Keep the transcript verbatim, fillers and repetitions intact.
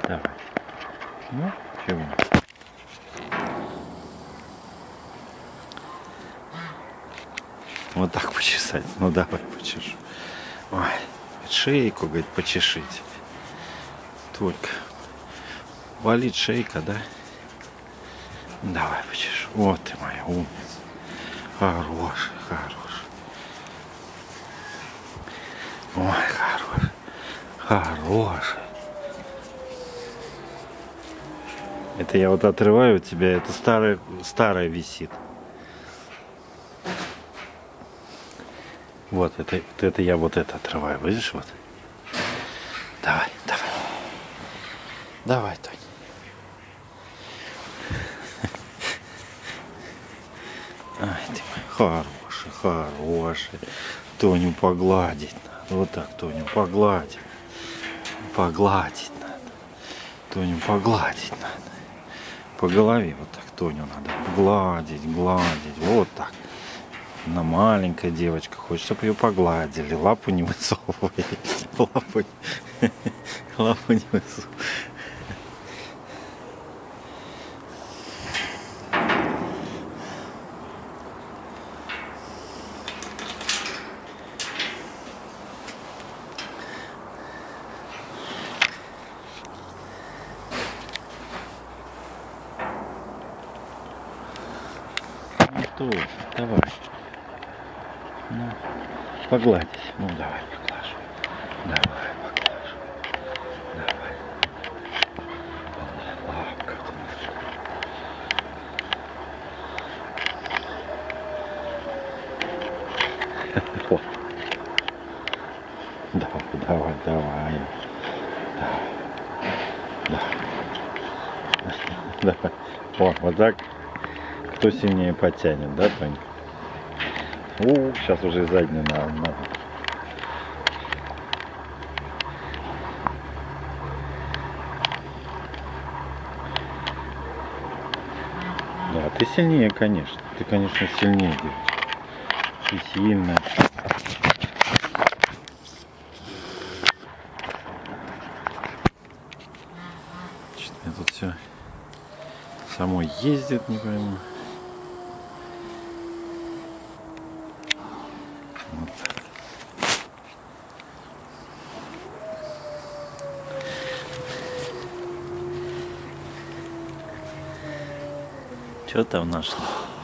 Давай. Ну, чего? Вот так почесать. Ну давай почешу. Ой, шейку, говорит, почешите. Только болит шейка, да? Давай почешу. Вот ты моя умница. Хороший, хороший. Ой, хороший. Хороший. Это я вот отрываю у тебя, это старое, старое висит. Вот это, это я вот это отрываю, видишь, вот. Давай, давай. Давай, Тонь. Ай, ты мой хороший, хороший. Тоню погладить надо. Вот так Тоню погладить. Погладить надо. Тоню погладить надо. По голове вот так Тоню надо гладить, гладить. Вот так. Она маленькая девочка, хочет, чтобы ее погладили. Лапу не высовывай. Лапу, лапу не высовывай. Ну что, давай. Ну, погладить. Ну, давай поглажу. Давай поглажу. Давай. Лапка. Вот. Давай, давай, давай. Давай. Давай. О, вот так. Кто сильнее потянет, да, Тонь? У, сейчас уже заднюю надо. надо. Да, ты сильнее, конечно. Ты, конечно, сильнее, девочка. Ты сильная. Что-то мне тут все само ездит, не пойму. Вот так. Что там нашли?